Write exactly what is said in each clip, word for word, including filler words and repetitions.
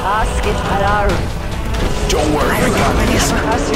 Don't worry, I got this.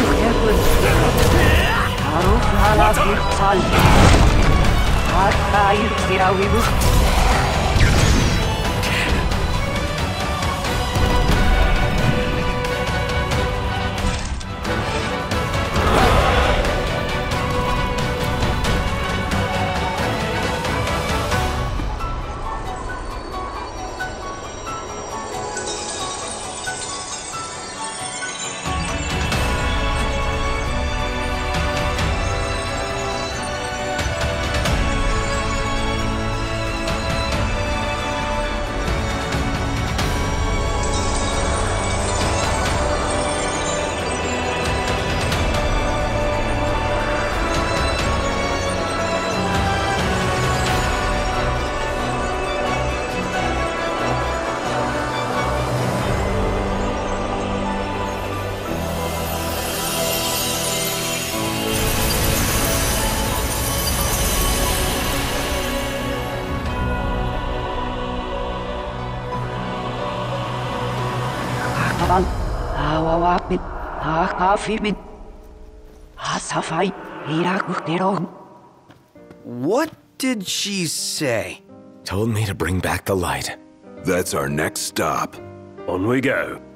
What did she say? Told me to bring back the light. That's our next stop. On we go.